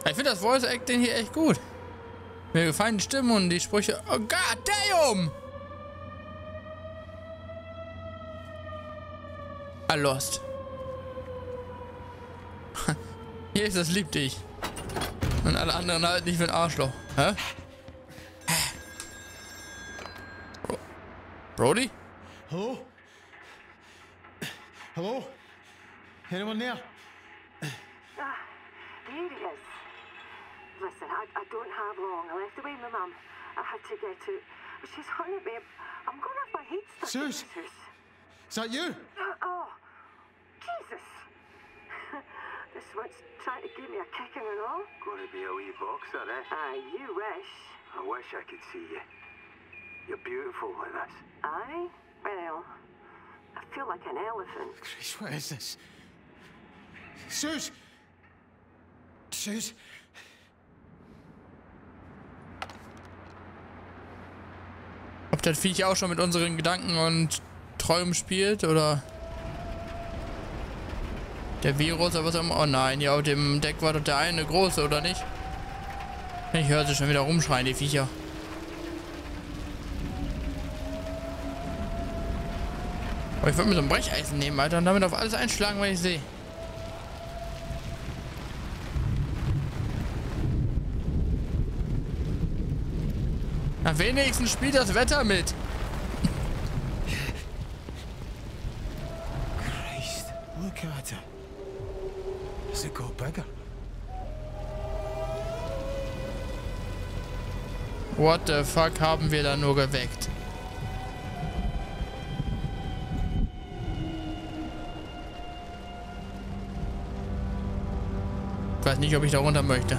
Ich finde das Voice Acting hier echt gut. Mir gefallen die Stimmen und die Sprüche. Oh god damn! I lost. Jesus liebt dich. Und alle anderen halt nicht für ein Arschloch. Hä? Brody? Hello? Hello? Anyone there? Here he is. Listen, I don't have long. I left away with my mum. I had to get out. But she's hunting me. I'm going off my head stuck in Suze? this house. Is that you? Oh, Jesus. This one's trying to give me a kicking and all. Gonna be a wee boxer, eh? Aye, you wish. I wish I could see you. You're beautiful like this. Aye? Well, I feel like an elephant. Christ, what is this? Suze! Suze? Ob das Viech auch schon mit unseren Gedanken und Träumen spielt, oder der Virus, oder was auch immer. Oh nein, ja, auf dem Deck war doch der eine große, oder nicht? Ich höre sie schon wieder rumschreien, die Viecher. Aber ich würde mir so ein Brecheisen nehmen, Alter, und damit auf alles einschlagen, was ich sehe. Na, wenigstens spielt das Wetter mit. Christ, look at it. Has it got bigger? What the fuck haben wir da nur geweckt? Ich weiß nicht, ob ich da runter möchte.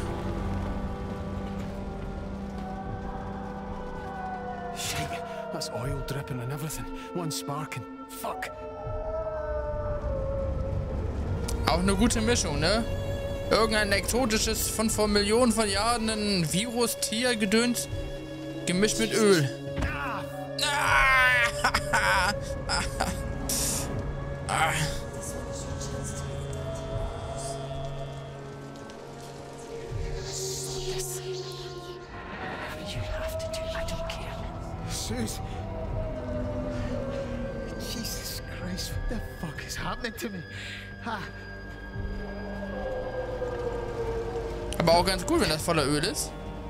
Shit, that's oil dripping and everything. One sparking. Fuck. Auch eine gute Mischung, ne? Irgendein exotisches, von vor Millionen von Jahren ein Virus-Tier-Gedöns gemischt mit Öl. Suze. Jesus Christ, what the fuck is happening to me? Ha. Aber auch ganz gut, wenn das voller Öl ist.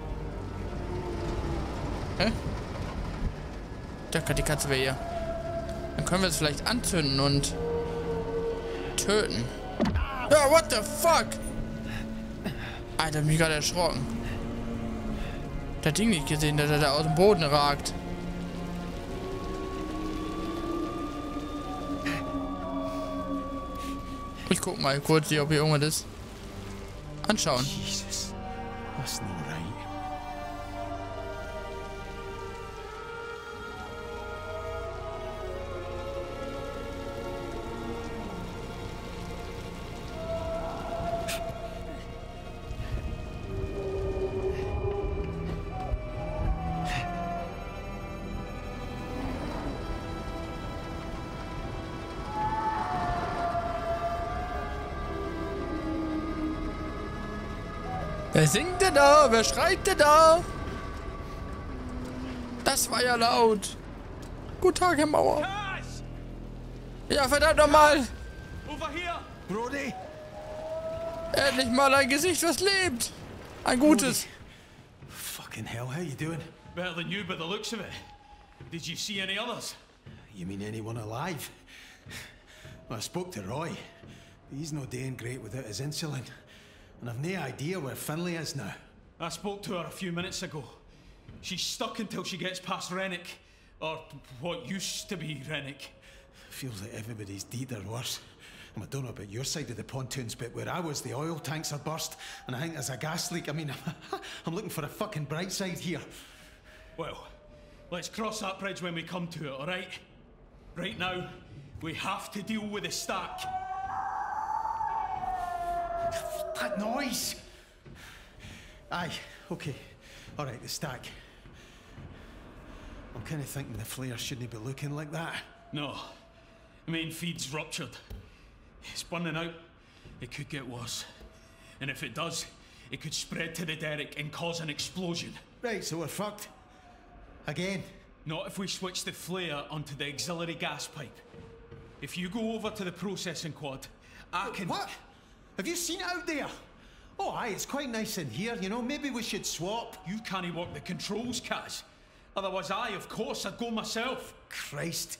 Hä? Da kann die Katze wäre hier. Dann können wir es vielleicht anzünden und töten. Ja, what the fuck? Alter, mich gerade erschrocken. Das Ding nicht gesehen, dass er da aus dem Boden ragt. Ich guck mal kurz, ob hier irgendwas ist. Anschauen. Jesus, that's not right. Wer singt denn da? Wer schreit denn da? Das war ja laut. Guten Tag, Herr Mauer. Ja, verdammt nochmal. Brody! Endlich mal ein Gesicht, was lebt. Ein gutes. Fucking hell, how you doing? Better than you by the looks of it. Did you see any others? You mean anyone alive? Well, I spoke to Roy. He's no doing great without his insulin. And I've no idea where Finlay is now. I spoke to her a few minutes ago. She's stuck until she gets past Rennick. Or what used to be Rennick. Feels like everybody's deed or worse. And I don't know about your side of the pontoons, but where I was, the oil tanks are burst, and I think there's a gas leak. I mean, I'm looking for a fucking bright side here. Well, let's cross that bridge when we come to it, alright? Right now, we have to deal with the stack. That noise! Aye, okay. Alright, the stack. I'm kind of thinking the flare shouldn't be looking like that. No. The main feed's ruptured. It's burning out. It could get worse. And if it does, it could spread to the derrick and cause an explosion. Right, so we're fucked. Again. Not if we switch the flare onto the auxiliary gas pipe. If you go over to the processing quad, I can... What? Have you seen it out there? Oh, aye, it's quite nice in here, you know. Maybe we should swap. You can't work the controls, Kaz. Otherwise of course, I'd go myself. Christ.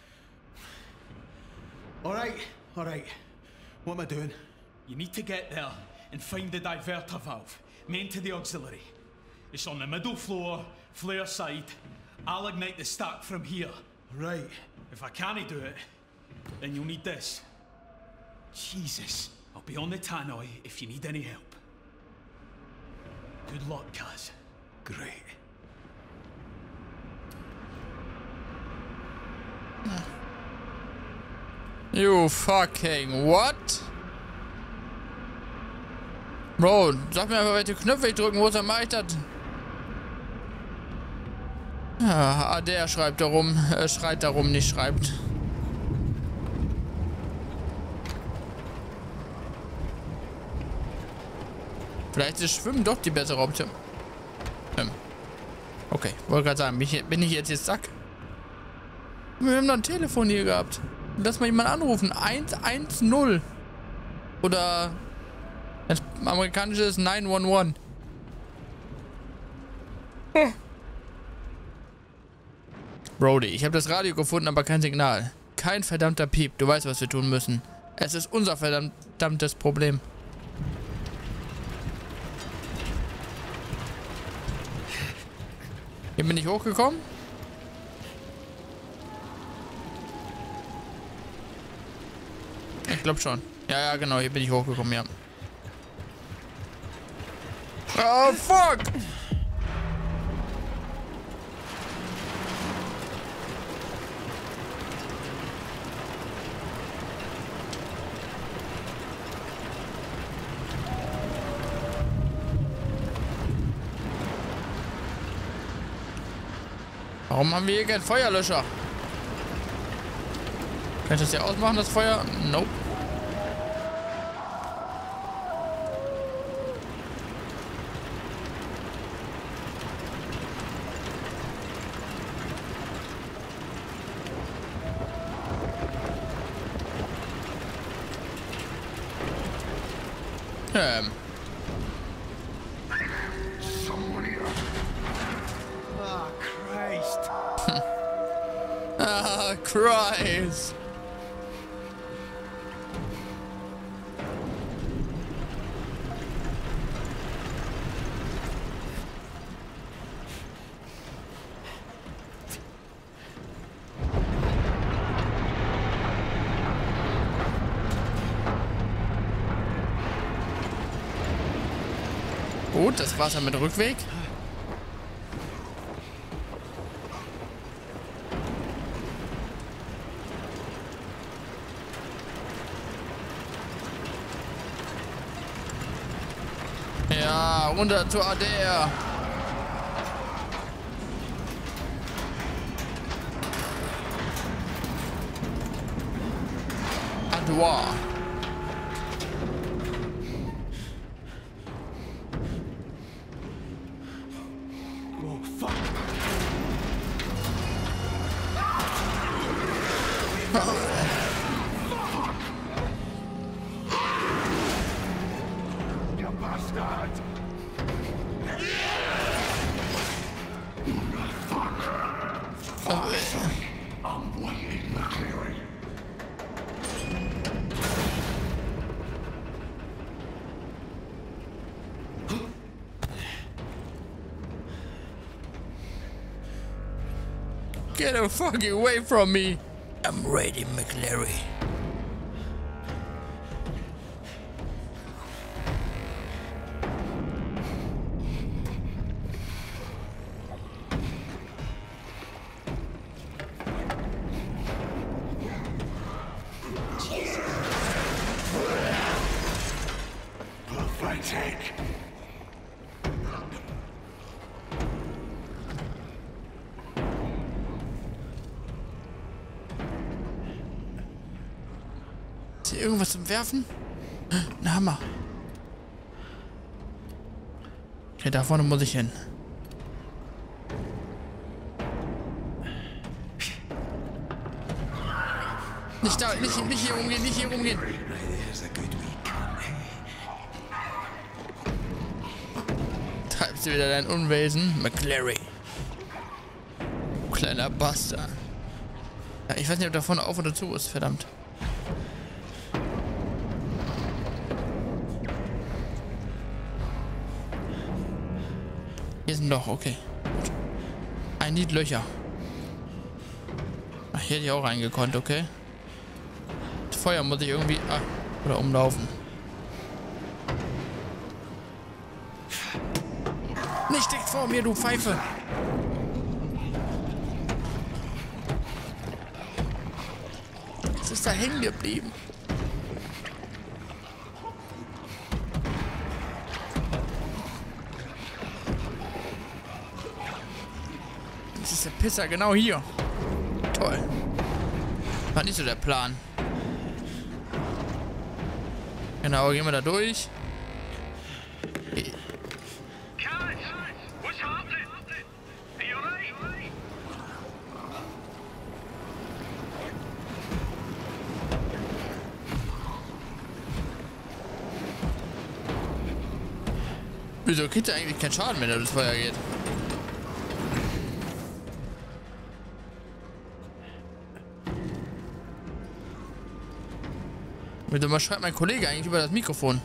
All right. What am I doing? You need to get there and find the diverter valve, main to the auxiliary. It's on the middle floor, flare side. I'll ignite the stack from here. Right. If I can't do it, then you'll need this. Jesus. I'll be on the tannoy if you need any help. Good luck, Kaz. Great. You fucking what? Bro, sag mir einfach, welche Knöpfe ich drücken muss, dann mach ich das. Ja, der schreibt darum, schreit darum, nicht schreibt. Vielleicht ist Schwimmen doch die bessere Option. Okay, wollte gerade sagen, bin ich jetzt Sack? Wir haben noch ein Telefon hier gehabt. Lass mal jemanden anrufen. 110. Oder das amerikanische ist 911. Brody, ich habe das Radio gefunden, aber kein Signal. Kein verdammter Piep. Du weißt, was wir tun müssen. Es ist unser verdammtes Problem. Hier bin ich hochgekommen. Ich glaube schon. Ja, genau, hier bin ich hochgekommen, ja. Oh, fuck! Warum haben wir hier keinen Feuerlöscher? Kann ich das hier ausmachen, das Feuer? Nope. Ah, Christ. Ah, Christ. Gut, das war's dann mit Rückweg. Ja, runter zu Adair. Adwa. Oh, fuck. You bastard! I'm waiting, McCleary. Get the fuck away from me. I'm ready, McLary. Pathetic. Ist hier irgendwas zum Werfen? Ein Hammer. Okay, da vorne muss ich hin. Nicht da, nicht hier rumgehen, nicht hier rumgehen. Treibst du wieder dein Unwesen? McClary. Kleiner Bastard. Ja, ich weiß nicht, ob da vorne auf oder zu ist, verdammt. Hier sind doch, okay. Gut. Ein Lied Löcher. Ach, hier hätte ich auch reingekonnt, okay. Das Feuer muss ich irgendwie... Ah, oder umlaufen. Nicht dicht vor mir, du Pfeife! Was ist da hängen geblieben? Das ist der Pisser, genau hier. Toll. War nicht so der Plan. Genau, gehen wir da durch. Wieso kriegt er eigentlich keinen Schaden, wenn er das Feuer geht? Was schreibt mein Kollege eigentlich über das Mikrofon?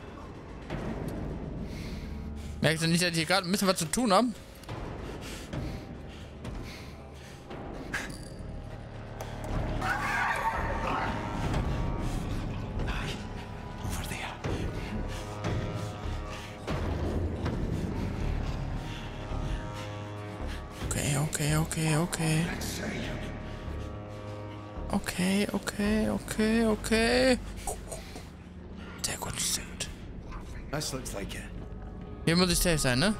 Merkt ihr nicht, dass ich hier gerade ein bisschen was zu tun habe? Okay. Sehr gut, sehr gut. This looks like it. Hier muss ich safe sein, ne?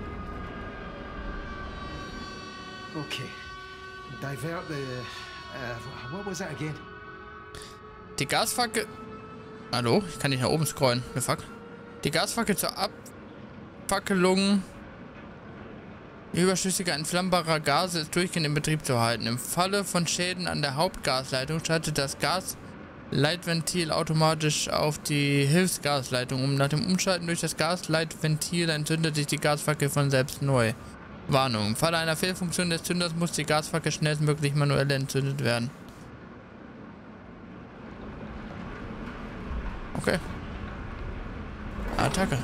Okay. Divert the... what was that again? Die Gasfackel... Hallo? Ich kann nicht nach oben scrollen. Ne, fuck. Die Gasfackel zur Abfackelung überschüssiger entflammbarer Gase ist durchgehend in Betrieb zu halten. Im Falle von Schäden an der Hauptgasleitung schaltet das Gasleitventil automatisch auf die Hilfsgasleitung um. Nach dem Umschalten durch das Gasleitventil entzündet sich die Gasfackel von selbst neu. Warnung. Im Falle einer Fehlfunktion des Zünders muss die Gasfackel schnellstmöglich manuell entzündet werden. Okay. Attacke.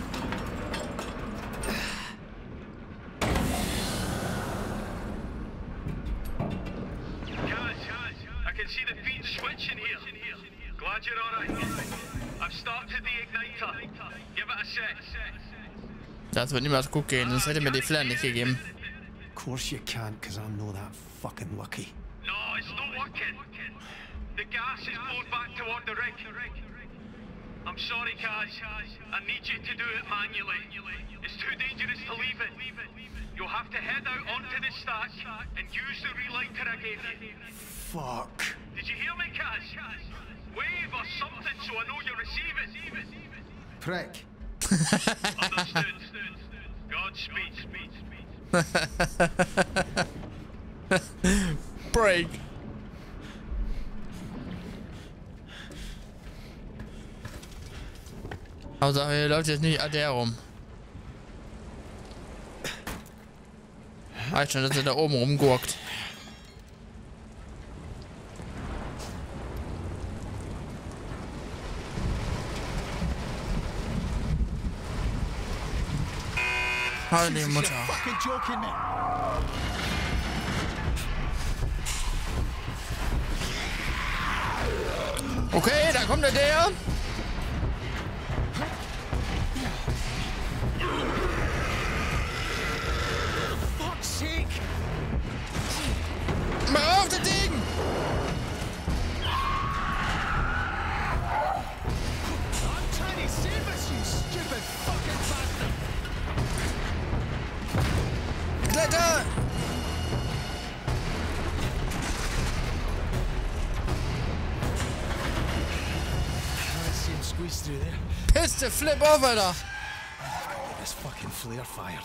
See the feed switch in here. Glad you're alright. I've started the igniter. Give it a sec. Das wird niemals gut gehen, sonst hätte mir die Flare nicht gegeben. Of course you can't, because I'm not that fucking lucky. No, it's not working. The gas is flowed back toward the rig. I'm sorry, Kaz. I need you to do it manually. It's too dangerous to leave it. You'll have to head out onto the stack and use the relighter I gave you. Fuck. Did you hear me, Kaz? Wave or something so I know you receive it. Prick. Understood. Godspeed. Break. Also hier läuft jetzt nicht AD rum. Weiß schon, dass er da oben rumgurkt. Heilige Mutter. Okay, da kommt der. Mach auf das Ding! Kletter! Piste, flip off, Alter! this fucking flare fired.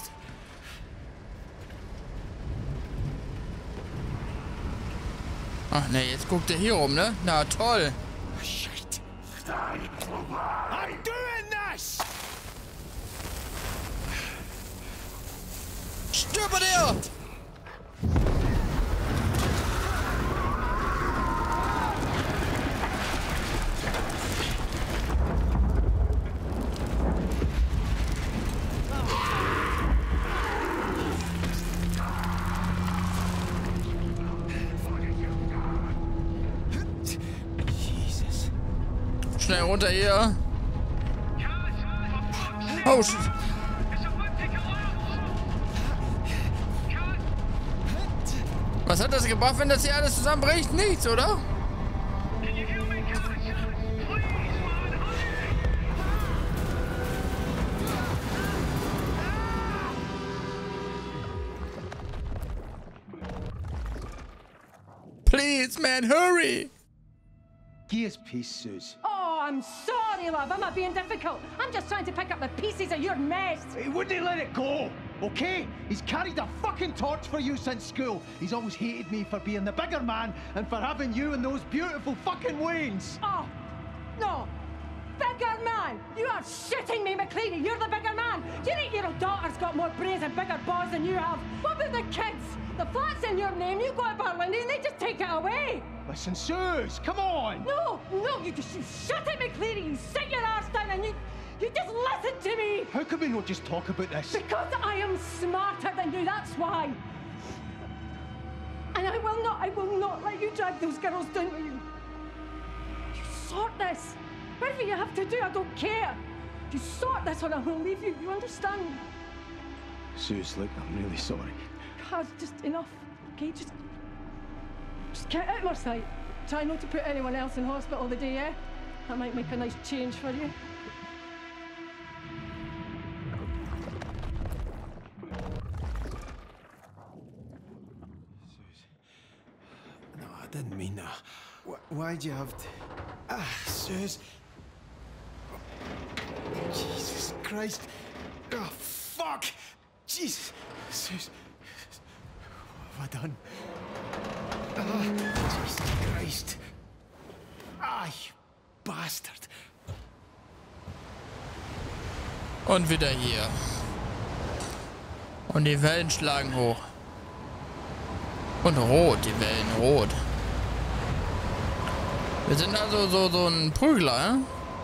Ach ne, jetzt guckt er hier rum, ne? Na toll. Shit. I'm doing this! Stirb dir! Schnell runter hier. Oh shit. Was hat das gebracht, wenn das hier alles zusammenbricht? Nichts, oder? Please, man, hurry! Give us peace, Suze. Oh, I'm sorry, love. I'm not being difficult. I'm just trying to pick up the pieces of your mess. He wouldn't let it go, okay? He's carried a fucking torch for you since school. He's always hated me for being the bigger man and for having you and those beautiful fucking Waynes. Oh, no. Bigger man! You are shitting me, McCready. You're the bigger man. Do you think your daughter's got more brains and bigger balls than you have? What about the kids? The flat's in your name. You go to Berlin and they just take it away. Listen, Suze, come on! No, you shut it, McCready. You sit your arse down and you just listen to me. How can we not just talk about this? Because I am smarter than you, that's why. And I will not let you drag those girls down with you. You sort this. Whatever you have to do, I don't care. You sort this or I will leave you, you understand? Suze, look, I'm really sorry. God, just enough, okay? Just get out of my sight. Try not to put anyone else in hospital today, yeah? That might make a nice change for you. No, I didn't mean that. Why'd you have to... Ah, Suze. Jesus Christ. Oh, fuck. Jesus. Suze. What have I done? Oh, Jesus Christ. Ah, you bastard. Und wieder hier. Und die Wellen schlagen hoch. Und rot, die Wellen, rot. Wir sind also so ein Prügler, ja?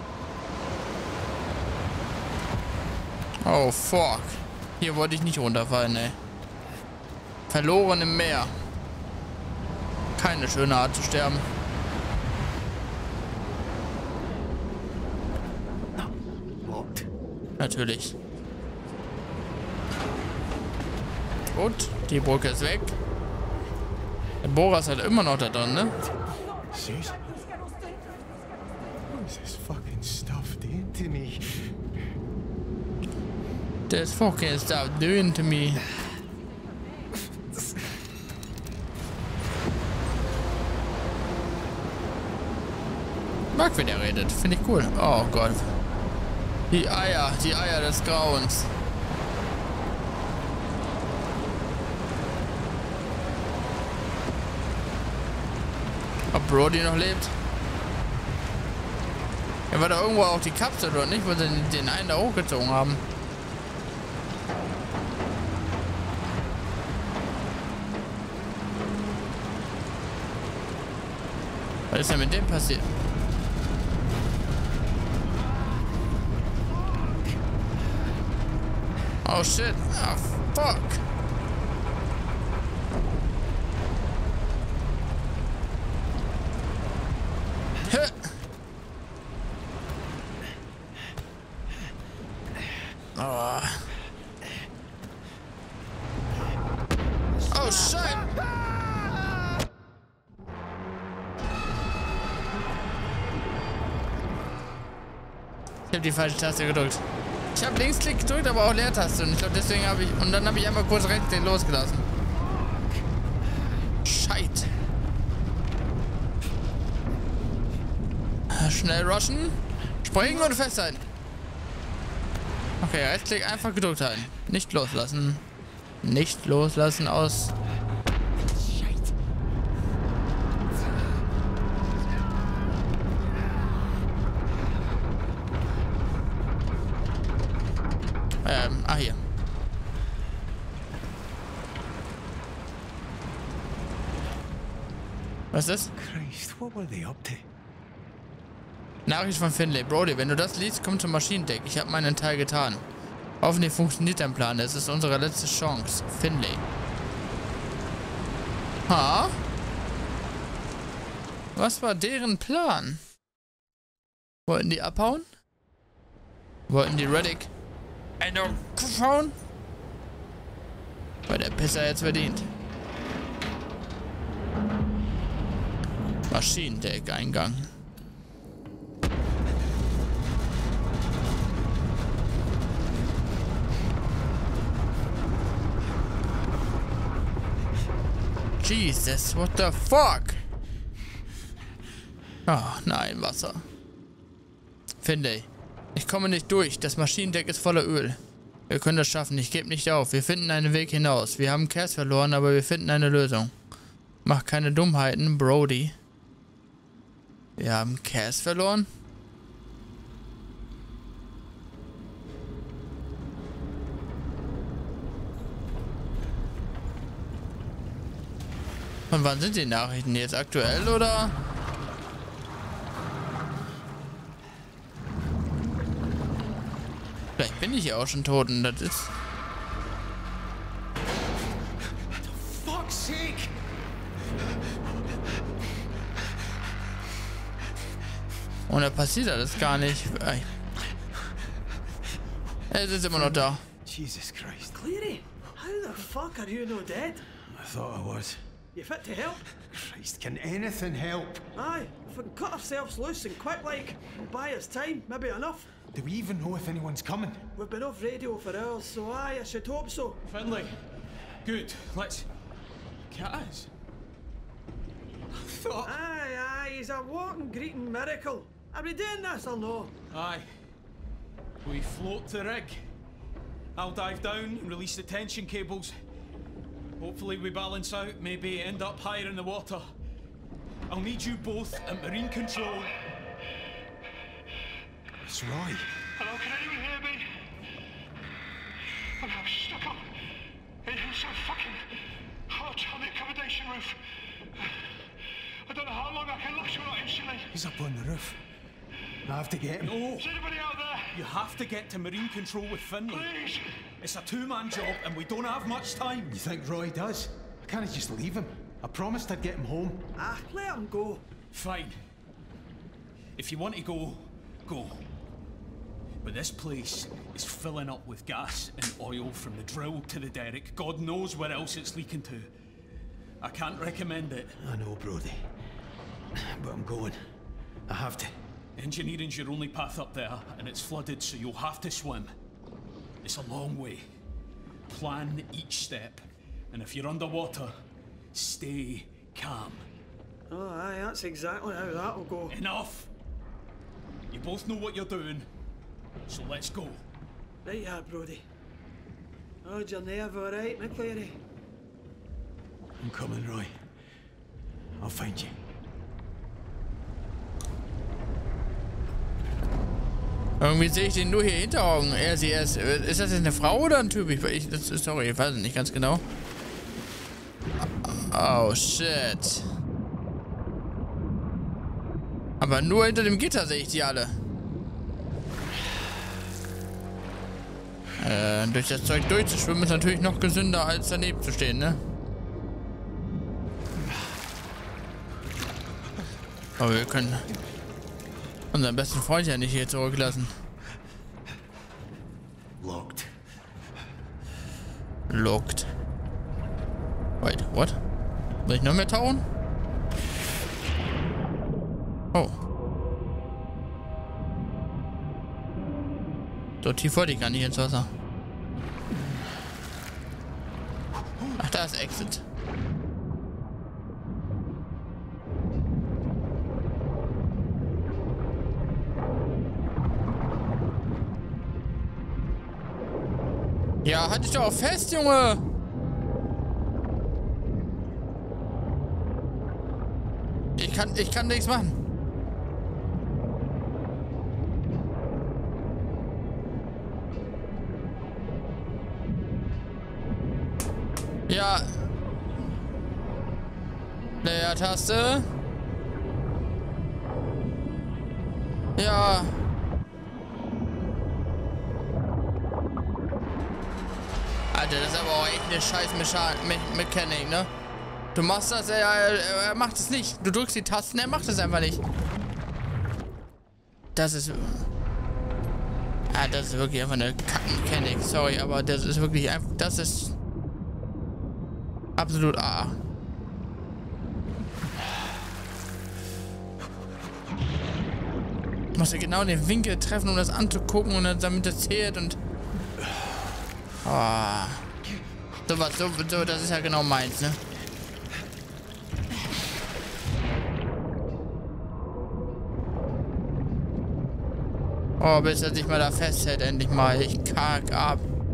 Oh, fuck. Hier wollte ich nicht runterfallen, ey. Verloren im Meer. Keine schöne Art zu sterben. Natürlich. Gut, die Brücke ist weg. Der Bohrer ist halt immer noch da drin, ne? Suze? What's this fucking stuff doing to me? This fucking stuff doing to me. Mag, wie der redet. Finde ich cool. Oh Gott. Die Eier des Grauens. Ob Brody noch lebt? Ja, war da irgendwo auch die Kapsel, oder nicht? Wo sie den einen da hochgezogen haben. Was ist denn mit dem passiert? Oh shit. Ah, fuck. Oh. Oh shit. Ich habe die falsche Taste gedrückt. Ich habe Linksklick gedrückt, aber auch Leertaste. Und ich glaube, deswegen habe ich... Und dann habe ich einfach kurz rechts den losgelassen. Scheit. Schnell rushen. Springen und festhalten. Okay, Rechtsklick einfach gedrückt halten. Nicht loslassen. Nicht loslassen aus... hier. Was ist das? Christ, what were they up to? Nachricht von Finlay. Brody, wenn du das liest, komm zum Maschinendeck. Ich habe meinen Teil getan. Hoffentlich funktioniert dein Plan. Es ist unsere letzte Chance. Finlay. Ha? Was war deren Plan? Wollten die abhauen? Wollten die Reddick eine schauen? Weil der Pisser jetzt verdient. Maschinendeck-Eingang. Jesus, what the fuck? Ah, nein, Wasser. Finlay, ich komme nicht durch. Das Maschinendeck ist voller Öl. Wir können das schaffen. Ich gebe nicht auf. Wir finden einen Weg hinaus. Wir haben Cass verloren, aber wir finden eine Lösung. Mach keine Dummheiten, Brody. Wir haben Cass verloren? Und wann sind die Nachrichten jetzt? Aktuell oder? Vielleicht bin ich ja auch schon tot und das ist... Fuck's sake! Und da passiert alles gar nicht. Es ist immer noch da. Jesus Christ. Cleary, how the fuck are you no dead? I thought I was. You fit to help? Christ, can anything help? Aye, if we can cut ourselves loose and quick like, and buy us time, maybe enough. Do we even know if anyone's coming? We've been off radio for hours, so aye, I should hope so. Finlay. Good. Let's... Kaz? I thought... Aye, he's a walking greeting miracle. Are we doing this or no? Aye. We float the rig. I'll dive down and release the tension cables. Hopefully we balance out, maybe end up higher in the water. I'll need you both at marine control. It's Roy. Hello, can anyone hear me? I'm stuck up in so fucking hot on the accommodation roof. I don't know how long I can last without insulating. He's up on the roof. I have to get him. No! Is anybody out there? You have to get to marine control with Finlay. Please! It's a two-man job and we don't have much time. You think Roy does? I can't just leave him. I promised I'd get him home. Ah, let him go. Fine. If you want to go, go. But this place is filling up with gas and oil from the drill to the derrick. God knows where else it's leaking to. I can't recommend it. I know, Brody. But I'm going. I have to. Engineering's your only path up there, and it's flooded, so you'll have to swim. It's a long way. Plan each step, and if you're underwater, stay calm. Oh, aye, that's exactly how that'll go. Enough! You both know what you're doing, so let's go. Right, yeah, Brody. How'd your nerve all right, McCleary? I'm coming, Roy. I'll find you. Irgendwie sehe ich den nur hier hinterhauen. Ist das jetzt eine Frau oder ein Typ? Sorry, ich weiß es nicht ganz genau. Oh, shit. Aber nur hinter dem Gitter sehe ich die alle. Durch das Zeug durchzuschwimmen ist natürlich noch gesünder, als daneben zu stehen, ne? Aber wir können unseren besten Freund ja nicht hier zurücklassen. Locked. Locked. Wait, what? Will ich noch mehr tauchen? Oh. So tief wollte ich gar nicht ins Wasser. Ach, da ist Exit. Ja, halt dich doch auch fest, Junge! Ich kann nichts machen. Ja. Leertaste. Ja. Alter, das ist aber auch echt eine scheiß Mechanik, ne? Du machst das, er macht es nicht. Du drückst die Tasten, er macht es einfach nicht. Das ist... Ah, das ist wirklich einfach eine Kack-Mechanik. Sorry, aber das ist wirklich einfach... Das ist... Absolut A. Du musst ja genau den Winkel treffen, um das anzugucken und dann damit das zählt und... Oh. So, das ist ja genau meins, ne? Oh, bis er sich mal da festhält, endlich mal. Ich kack ab.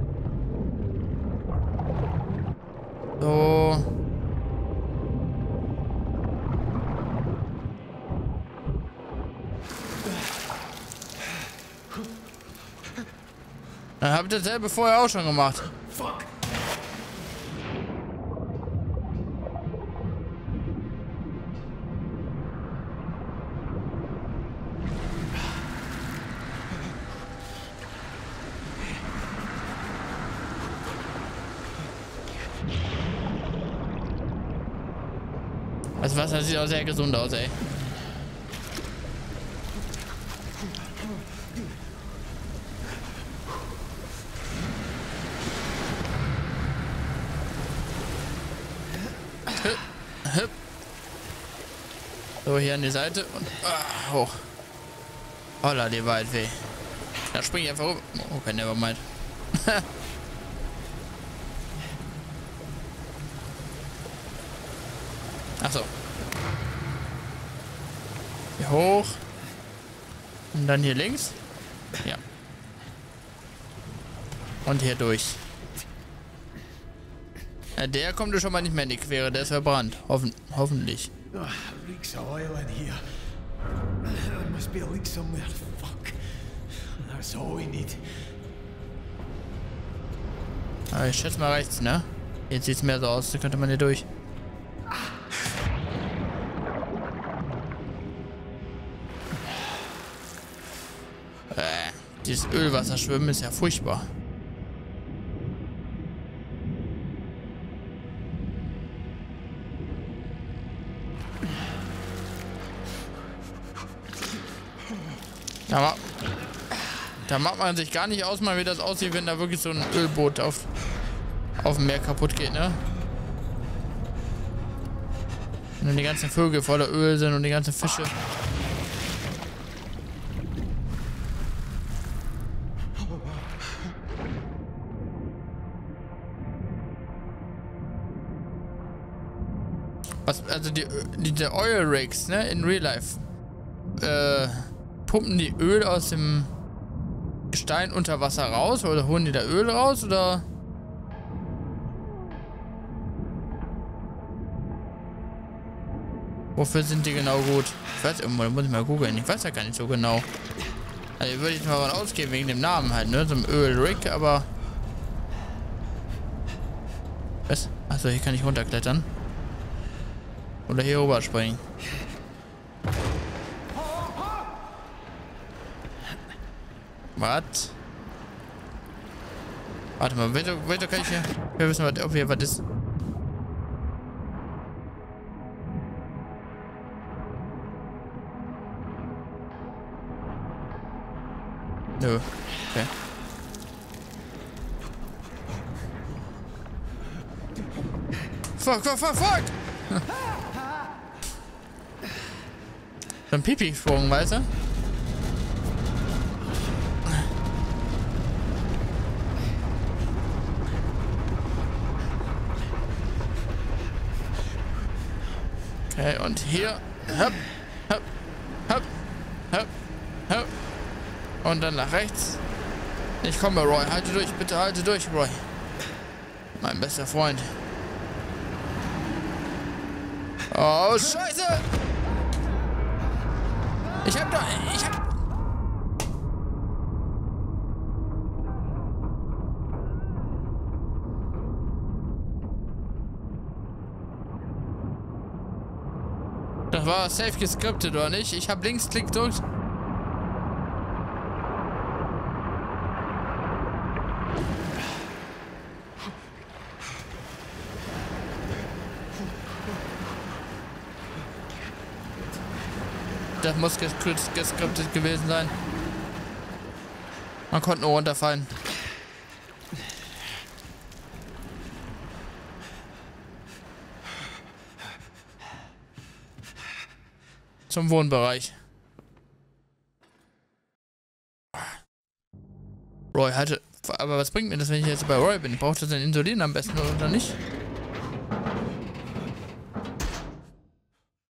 So. Dann hab ich dasselbe vorher auch schon gemacht. Fuck! Das Wasser sieht auch sehr gesund aus, ey. So, hier an die Seite und hoch. Holla, die Waldweh. Da spring ich einfach rüber. Okay, nevermind. Achso. Hier hoch. Und dann hier links. Ja. Und hier durch. Ja, der kommt ja schon mal nicht mehr in die Quere. Der ist verbrannt. Hoffentlich. Leaks of oil in here. There must be a leak somewhere. Fuck. That's all we need. Aber ich schätze mal rechts, ne? Jetzt sieht es mehr so aus, da könnte man hier durch. Dieses Ölwasserschwimmen ist ja furchtbar. Da macht man sich gar nicht ausmalen, wie das aussieht, wenn da wirklich so ein Ölboot auf dem Meer kaputt geht, ne? Wenn dann die ganzen Vögel voller Öl sind und die ganzen Fische. Also diese Oil Rigs, ne, in Real Life, pumpen die Öl aus dem Gestein unter Wasser raus oder holen die da Öl raus oder? Wofür sind die genau gut? Ich weiß, irgendwann muss ich mal googeln. Ich weiß ja gar nicht so genau. Also würde ich mal davon ausgehen wegen dem Namen halt, ne, so ein Öl Rig, aber was? Achso, hier kann ich runterklettern. Oder hier rüber springen. Was? Warte mal, bitte kann ich hier... Wir wissen, ob hier was ist. Nö. Okay. Fuck! So ein Pipi-Sprung, weißt du? Okay, und hier. Hopp. Und dann nach rechts. Ich komme, Roy. Halte durch, bitte halte durch, Roy. Mein bester Freund. Oh, Scheiße! Ich hab... Das war safe geskriptet, oder nicht? Ich hab Linksklick gedrückt. Das muss geskriptet gewesen sein. Man konnte nur runterfallen. Zum Wohnbereich. Roy hatte... Aber was bringt mir das, wenn ich jetzt bei Roy bin? Braucht das denn Insulin am besten oder nicht?